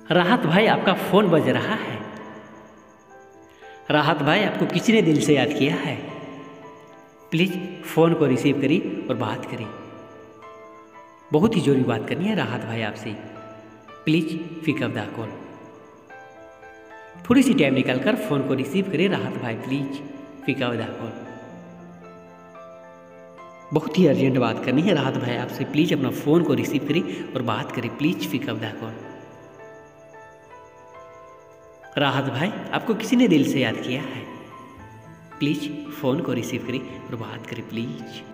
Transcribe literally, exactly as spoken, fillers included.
राहत भाई, आपका फ़ोन बज रहा है। राहत भाई, आपको किसी ने दिल से याद किया है। प्लीज़ फ़ोन को रिसीव करिए और बात करिए। बहुत ही ज़रूरी बात करनी है राहत भाई आपसे। Please pick up the call. थोड़ी सी टाइम निकाल कर फ़ोन को रिसीव करिए राहत भाई। Please pick up the call. बहुत ही अर्जेंट बात करनी है राहत भाई आपसे। प्लीज़ अपना फ़ोन को रिसीव करिए और बात करिए। Please pick up the call. Rahat भाई, आपको किसी ने दिल से याद किया है। प्लीज़ फ़ोन को रिसीव करिए और बात करिए। प्लीज़